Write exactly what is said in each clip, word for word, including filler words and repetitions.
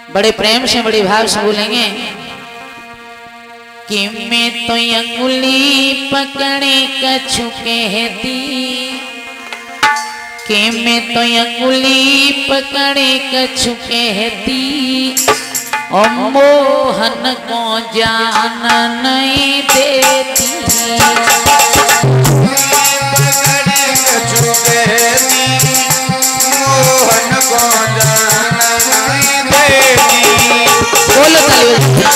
बड़े प्रेम से बड़े भाव से बोलेंगे कि मैं तो अंगुली पकड़े कछु कहती, कि मैं तो अंगुली पकड़े कछु कहती, और मोहन को जान नहीं देती। पकड़े कछु कहती, मोहन को जान नहीं देती। बोलो ताली।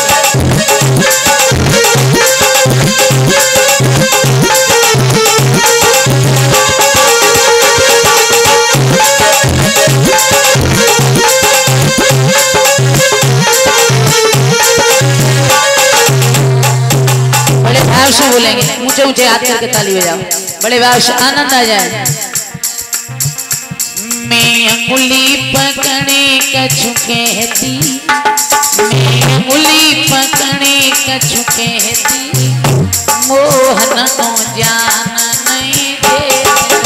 से बोलेंगे, ऊंचे ऊंचे हाथ करके ताली बजाओ, बड़े भाव से आनंद आ जाए। मैं अंगुली पकड़े कछु कहती, मैं अंगुली पकड़े कछु कहती, मोहन को जान नहीं देती।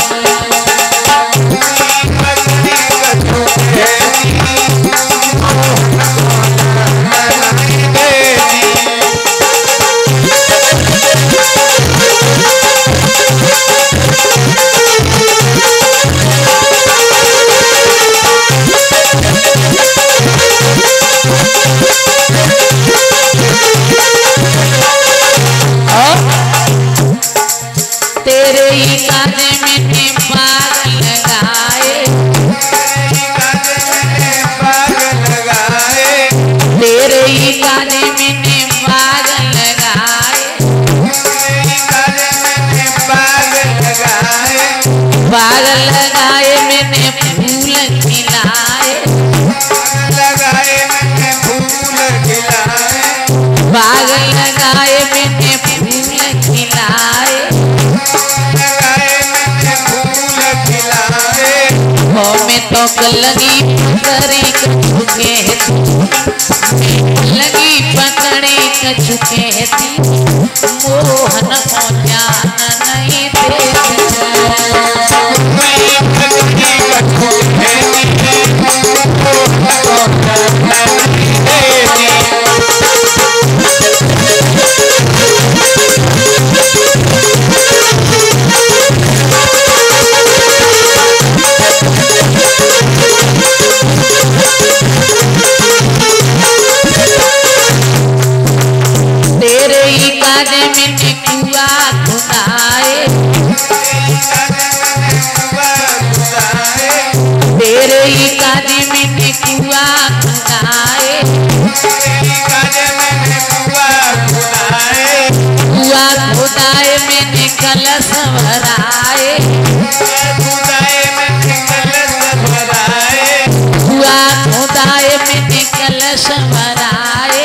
तेरे ही काजे मैंने बाग लगाए, तेरे ही काजे मैंने बाग लगाए, बाग लगाए मैंने फूल खिलाए, बाग लगाए मैंने फूल खिलाए, मैं तो लगी पकड़े कछु कहती, लगी पकड़े कछु कहती, मोहन को जान नहीं देती। तेरे ही काजे मैंने कुआ खुदाए, तेरे ही काजे मैंने कुआ खुदाए, कुआ खुदाए मैंने कलश भराए, कुआ खुदाए मैंने कलश भराए,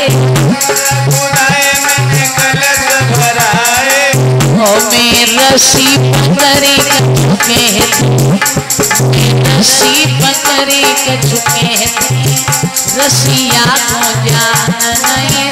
मैं रस्सी पकड़े कछु कहती, रस्सी पकड़े कछु कहती, रस्सिया को जान नहीं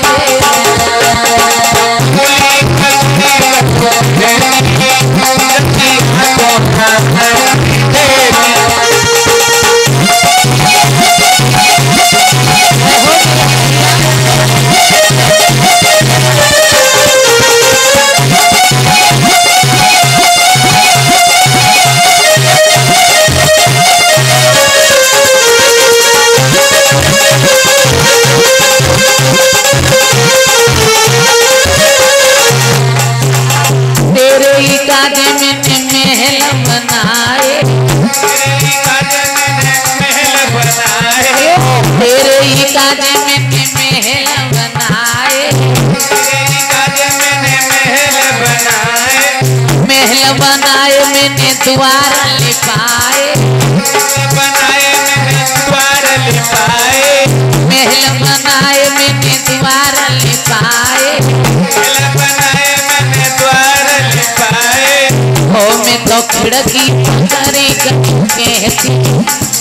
बनाए मैंने द्वार लिपाए, बनाए मैंने द्वार लिपाए, महल बनाए मैंने द्वार लिपाए, महल बनाए मैंने द्वार लिपाए। हो मैं तो खिड़की पकड़े कछु कहती,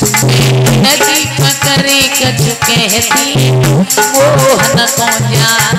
खिड़की पकड़े कछु कहती, मोहन को जान